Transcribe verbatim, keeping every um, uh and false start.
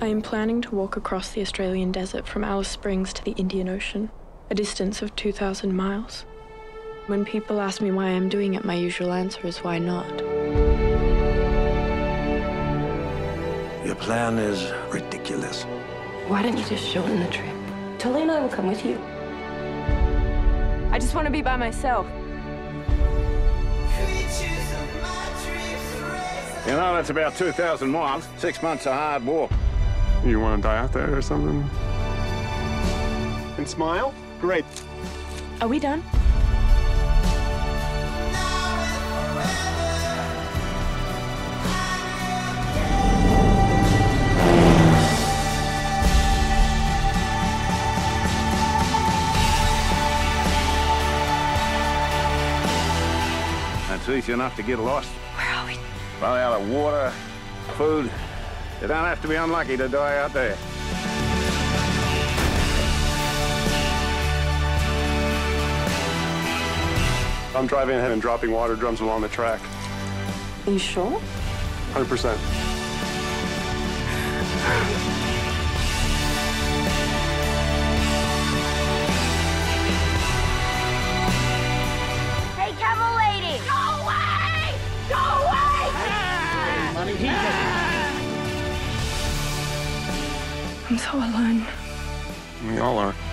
I am planning to walk across the Australian desert from Alice Springs to the Indian Ocean, a distance of two thousand miles. When people ask me why I'm doing it, my usual answer is why not? Your plan is ridiculous. Why don't you just shorten the trip? Tully and I will come with you. I just want to be by myself. You know, that's about two thousand miles. Six months of hard walk. You want to die out there or something? And smile? Great. Are we done? It's easy enough to get lost. Where are we? Run out of water, food. You don't have to be unlucky to die out there. I'm driving ahead and dropping water drums along the track. Are you sure? one hundred percent. Hey, camel lady! Go away! Go away! I'm so alone. We all are.